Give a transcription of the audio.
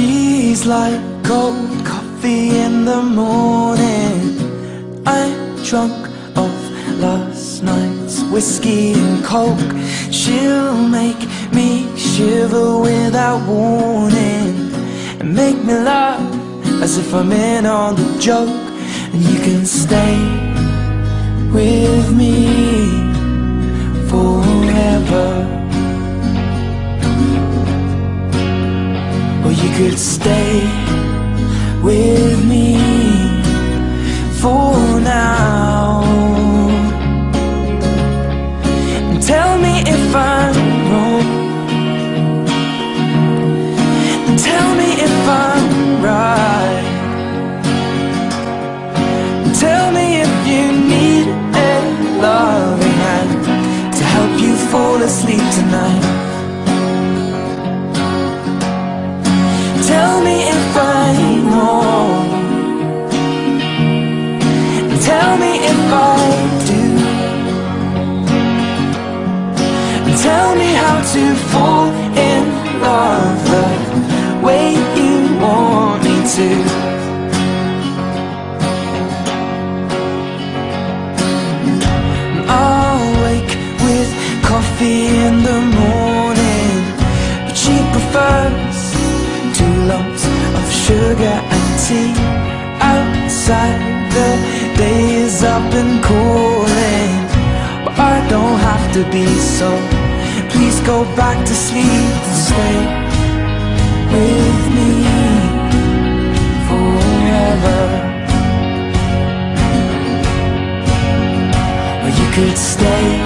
She's like cold coffee in the morning. I'm drunk off last night's whiskey and coke. She'll make me shiver without warning and make me laugh as if I'm in on the joke. And you can stay with me forever, or you could stay with me for now. And tell me if I'm wrong, and tell me if I'm right, and tell me if you need a loving hand to help you fall asleep tonight. Tell me if I know, tell me if I do, tell me how to fall in love the way you want me to. I'll wake with coffee in the morning, but she prefers 2 lumps of sugar and tea. Outside the day is up and calling, but I don't have to be, so please go back to sleep and stay with me forever. Or you could stay